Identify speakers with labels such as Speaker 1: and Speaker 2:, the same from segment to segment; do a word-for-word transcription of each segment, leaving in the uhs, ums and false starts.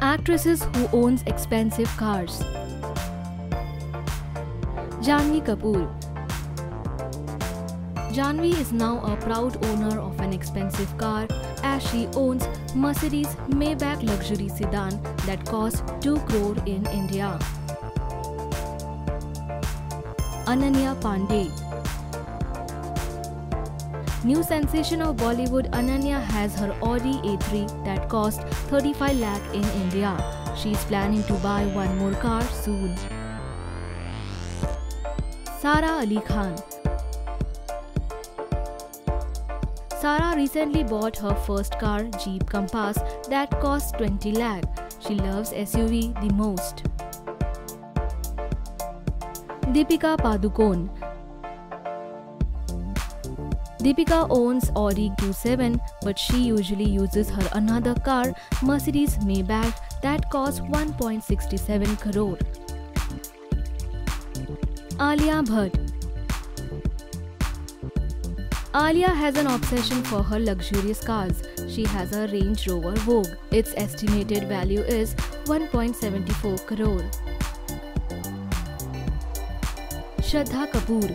Speaker 1: Actresses who owns expensive cars. Janhvi Kapoor. Janhvi is now a proud owner of an expensive car as she owns Mercedes-Maybach Luxury Sedan that costs two crore in India. Ananya Pandey. New sensation of Bollywood, Ananya has her Audi A three that costs thirty-five lakh in India. She is planning to buy one more car soon. Sara Ali Khan. Sara recently bought her first car, Jeep Compass, that costs twenty lakh. She loves S U V the most. Deepika Padukone. Deepika owns Audi Q seven, but she usually uses her another car, Mercedes Maybach, that costs one point six seven crore. Alia Bhatt. Alia has an obsession for her luxurious cars. She has a Range Rover Vogue. Its estimated value is one point seven four crore. Shraddha Kapoor.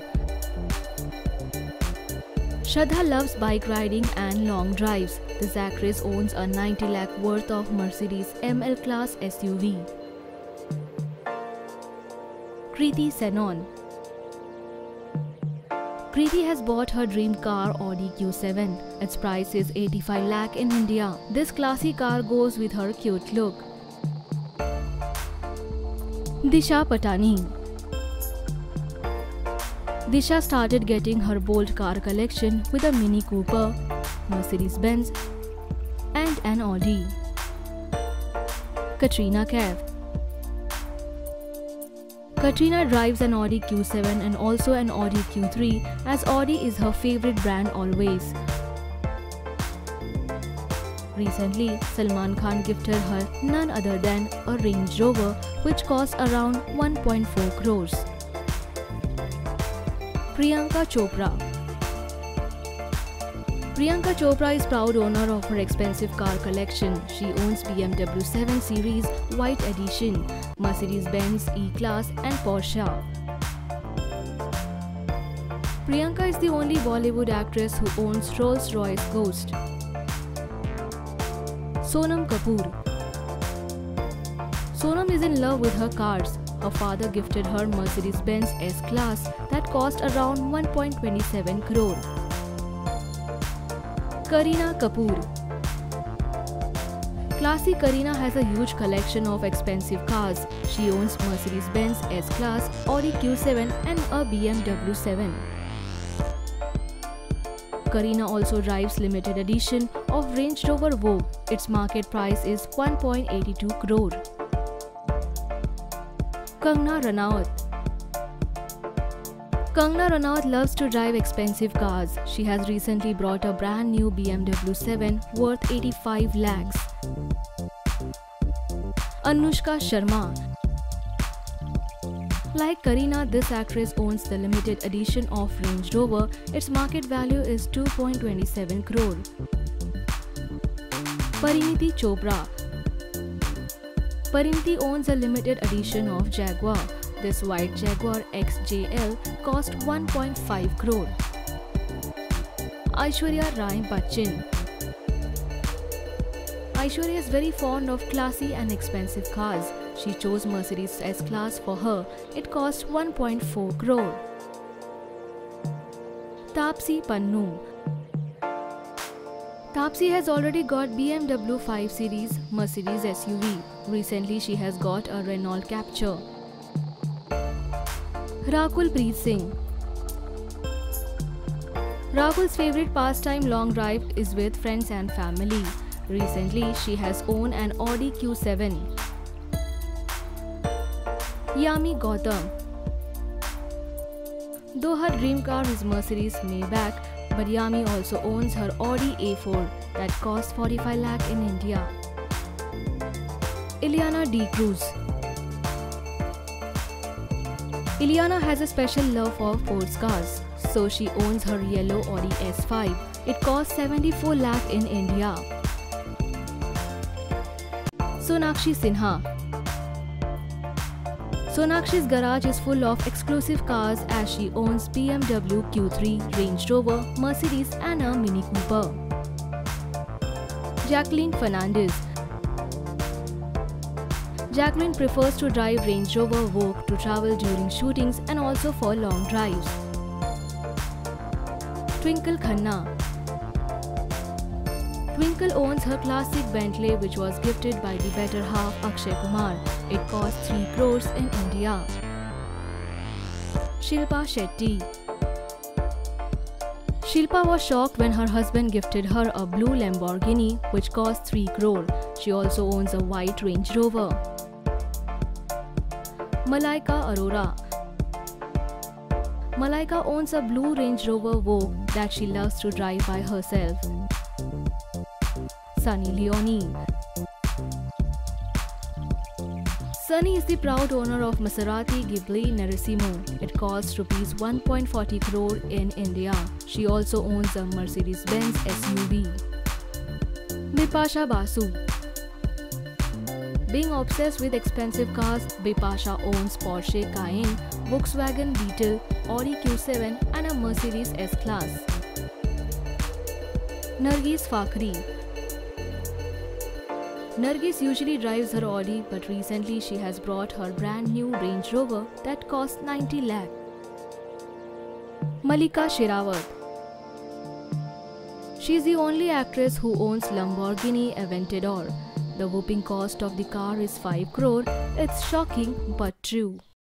Speaker 1: Shraddha loves bike riding and long drives. This actress owns a ninety lakh worth of Mercedes M L class S U V. Kriti Senon. Kriti has bought her dream car Audi Q seven. Its price is eighty-five lakh in India. This classy car goes with her cute look. Disha Patani. Disha started getting her bold car collection with a Mini Cooper, Mercedes-Benz and an Audi. Katrina Kaif. Katrina drives an Audi Q seven and also an Audi Q three as Audi is her favorite brand always. Recently, Salman Khan gifted her none other than a Range Rover which costs around one point four crores. Priyanka Chopra. Priyanka Chopra is proud owner of her expensive car collection. She owns B M W seven Series White Edition, Mercedes-Benz E-Class and Porsche. Priyanka is the only Bollywood actress who owns Rolls-Royce Ghost. Sonam Kapoor. Sonam is in love with her cars. Her father gifted her Mercedes-Benz S-Class that cost around one point two seven crore. Kareena Kapoor. Classy Kareena has a huge collection of expensive cars. She owns Mercedes-Benz S-Class, Audi Q seven and a B M W seven. Kareena also drives limited edition of Range Rover Vogue. Its market price is one point eight two crore. Kangana Ranaut. Kangana Ranaut loves to drive expensive cars. She has recently bought a brand new B M W seven worth eighty-five lakhs. Anushka Sharma. Like Kareena, this actress owns the limited edition of Range Rover. Its market value is two point two seven crore. Pariniti Chopra. Pariniti owns a limited edition of Jaguar. This white Jaguar X J L cost one point five crore. Aishwarya Rai Bachchan. Aishwarya is very fond of classy and expensive cars. She chose Mercedes S-Class for her. It cost one point four crore. Taapsee Pannu. Taapsee has already got B M W five Series Mercedes S U V. Recently, she has got a Renault Captur. Rakul Preet Singh. Rakul's favorite pastime long drive is with friends and family. Recently, she has owned an Audi Q seven. Yami Gautam. Though her dream car is Mercedes Maybach, but Yami also owns her Audi A four that costs forty-five lakh in India. Ileana D'Cruz. Ileana has a special love for sports cars, so she owns her yellow Audi S five. It costs seventy-four lakh in India. Sonakshi Sinha. Sonakshi's garage is full of exclusive cars as she owns B M W Q three, Range Rover, Mercedes and a Mini Cooper. Jacqueline Fernandez. Jacqueline prefers to drive Range Rover Vogue to travel during shootings and also for long drives. Twinkle Khanna. Twinkle owns her classic Bentley which was gifted by the better half Akshay Kumar. It cost three crores in India. Shilpa Shetty. Shilpa was shocked when her husband gifted her a blue Lamborghini which cost three crore. She also owns a white Range Rover. Malaika Arora. Malaika owns a blue Range Rover Vogue that she loves to drive by herself. Sunny Leone. Sunny is the proud owner of Maserati Ghibli Narissimo. It costs rupees one point four zero crore in India. She also owns a Mercedes-Benz S U V. Bipasha Basu. Being obsessed with expensive cars, Bipasha owns Porsche Cayenne, Volkswagen Beetle, Audi Q seven and a Mercedes S-Class. Nargis Fakhri. Nargis usually drives her Audi, but recently she has brought her brand new Range Rover that costs ninety lakh. Malika Sherawat. She is the only actress who owns Lamborghini Aventador. The whopping cost of the car is five crore. It's shocking but true.